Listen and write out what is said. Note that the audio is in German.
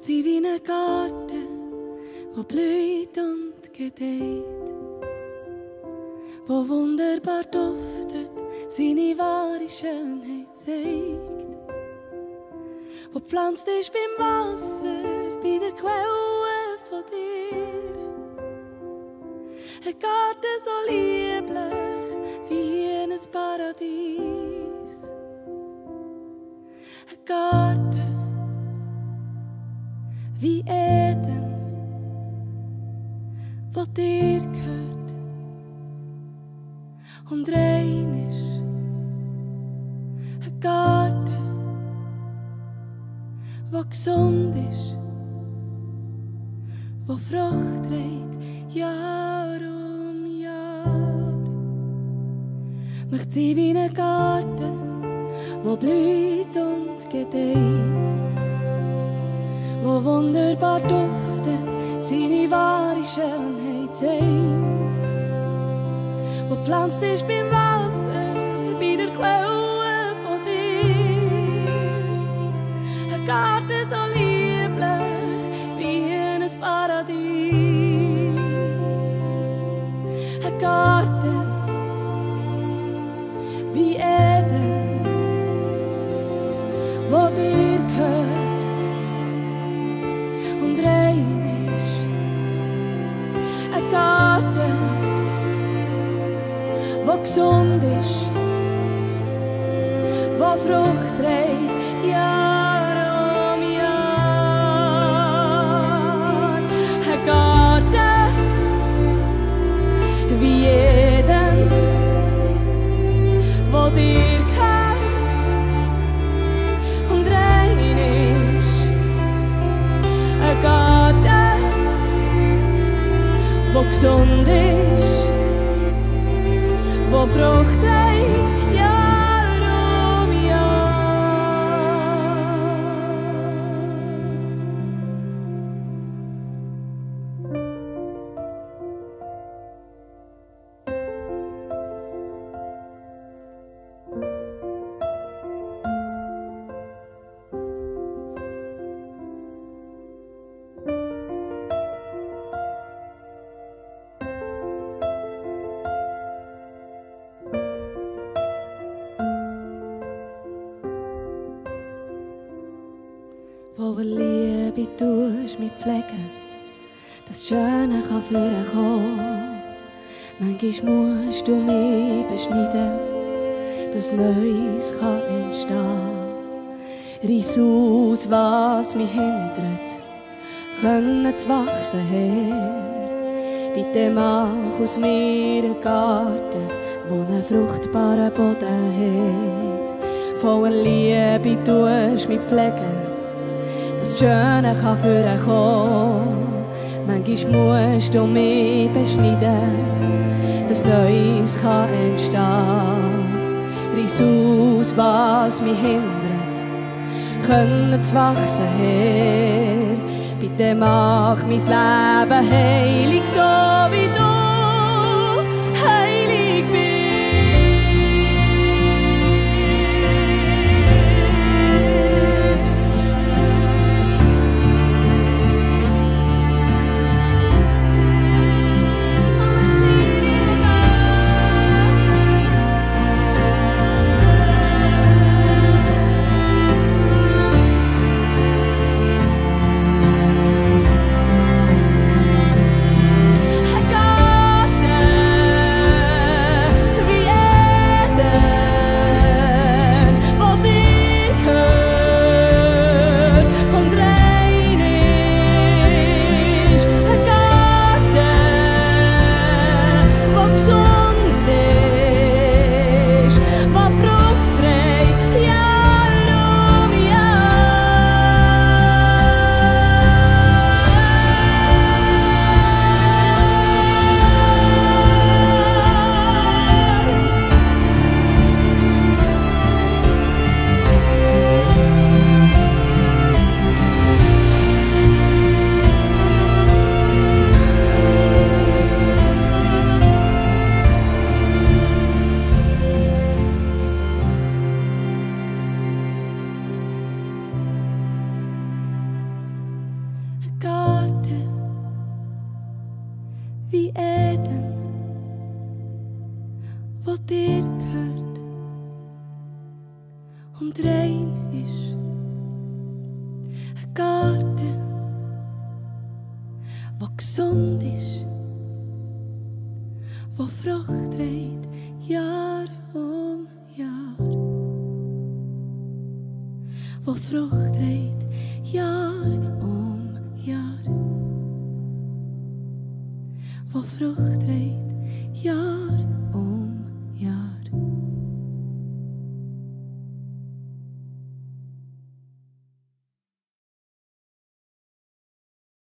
sie wie ein Garten, wo blüht und gedeiht, wo wunderbar duftet, seine wahre Schönheit zeigt, wo pflanzt ist beim Wasser, bei der Quelle von dir. Ein Garten so lieblich wie ein Paradies. Ein Garten wie Eden, wo dir gehört und rein ist. Ein Garten, wo gsund ist, wo Frucht treit, Jahr um Jahr. Möcht sein wie ein Garten, wo blüht und gedeiht, wo wunderbar duftet, seine wahre Schönheit zeigt, wo pflanzt ist beim Wasser, bei der Quelle von dir. Ein Garten so lieblich wie ein Paradies. Ein Garten wie Eden, wo dir gehört und rein ist. Ein Garten, wo gsund ist, wo Frucht treit, Jahr um Jahr. Ein Garten wie Eden, wo dir gehört und rein ist. Ein Garten, wo gsund ist, wo Frucht treit, Jahr um Jahr. Vouer Liebi tuesch mich pflege, dass die Schöne kann fürecho. Manchmal musst du mich beschneiden, dass Neues kann entstehen. Reiss aus, was mich hindert, können zu wachsen, Herr. Bitte mach aus mir einen Garten, wo einen fruchtbaren Boden hat. Vouer Liebi tuesch mich pflege, dass die Schöne kann fürecho. Manchmal musst du mich beschneiden, dass Neues kann entstehen. Reiss aus, was mich hindert, können zu wachsen, Herr. Bitte mach mein Leben heilig, so wie du heilig bist. wo gesund ist, wo Frucht treit, Jahr um Jahr, wo Frucht treit, Jahr um Jahr, wo Frucht treit, Jahr